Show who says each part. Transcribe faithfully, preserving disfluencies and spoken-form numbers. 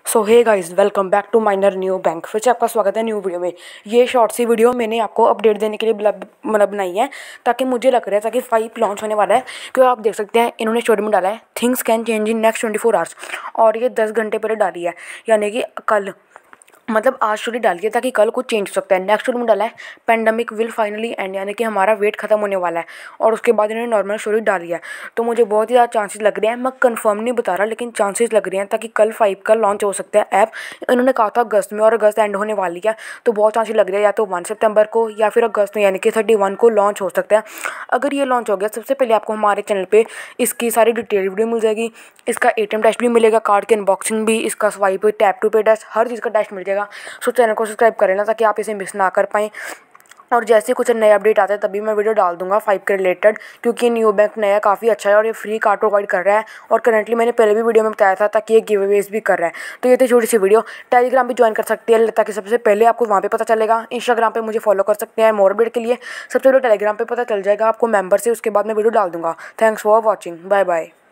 Speaker 1: So hey guys, welcome back to minor new bank. फिर से आपका स्वागत है न्यू वीडियो में। ये शॉर्ट सी वीडियो मैंने आपको अपडेट देने के लिए मतलब बनाई है, ताकि मुझे लग रहा है ताकि फाइव लॉन्च होने वाला है। क्योंकि आप देख सकते हैं इन्होंने स्टोरी में डाला है things can change in next twenty four hours, और ये दस घंटे पहले डाली है, यानी कि कल मतलब आज स्टोरी डाली है ताकि कल कुछ चेंज हो सकता है। नेक्स्ट स्टोरी में डाला है पेंडेमिक विल फाइनली एंड, यानी कि हमारा वेट खत्म होने वाला है। और उसके बाद इन्होंने नॉर्मल स्टोरी डाली है। तो मुझे बहुत ही ज़्यादा चांसेस लग रहे हैं, मैं कंफर्म नहीं बता रहा लेकिन चांसेस लग रहे हैं ताकि कल फाइव का लॉन्च हो सकता है ऐप। इन्होंने कहा था अगस्त में, और अगस्त एंड होने वाली है, तो बहुत चांसेस लग रहे हैं या तो वन सितंबर को या फिर अगस्त में यानी कि थर्टी वन को लॉन्च हो सकता है। अगर ये लॉन्च हो गया, सबसे पहले आपको हमारे चैनल पे इसकी सारी डिटेल वीडियो मिल जाएगी। इसका एटीएम टेस्ट भी मिलेगा, कार्ड की अनबॉक्सिंग भी, इसका swipe tap to pay test, हर चीज़ का टेस्ट मिल जाएगा। सो चैनल को सब्सक्राइब करें ना, ताकि आप इसे मिस ना कर पाएँ। और जैसे कुछ नए अपडेट आते हैं तभी मैं वीडियो डाल दूंगा फाइव के रिलेटेड, क्योंकि न्यू बैंक नया काफ़ी अच्छा है और ये फ्री कार्ड प्रोवाइड कर रहा है। और करंटली मैंने पहले भी वीडियो में बताया था ताकि ये गिव अवेज भी कर रहा है। तो ये थी छोटी सी वीडियो। टेलीग्राम भी ज्वाइन कर सकती है ताकि सबसे पहले आपको वहाँ पे पता चलेगा। इंस्टाग्राम पे मुझे फॉलो कर सकते हैं मोर अपडेट के लिए। सबसे पहले टेलीग्राम पे पता चल जाएगा आपको मेंबर से, उसके बाद मैं वीडियो डाल दूंगा। Thanks for watching, bye bye.